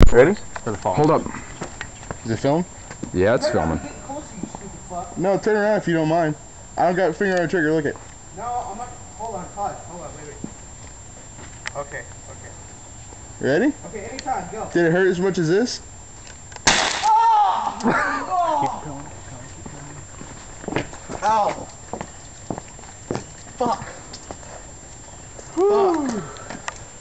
Ready? For the fall. Hold up. Is it film? Yeah, it's filming. No, turn around if you don't mind. I don't got a finger on the trigger, look it. No, I'm not. Hold on, pause. Hold on, wait. Okay. Ready? Okay, anytime, go. Did it hurt as much as this? Oh! Keep going. Ow! Fuck!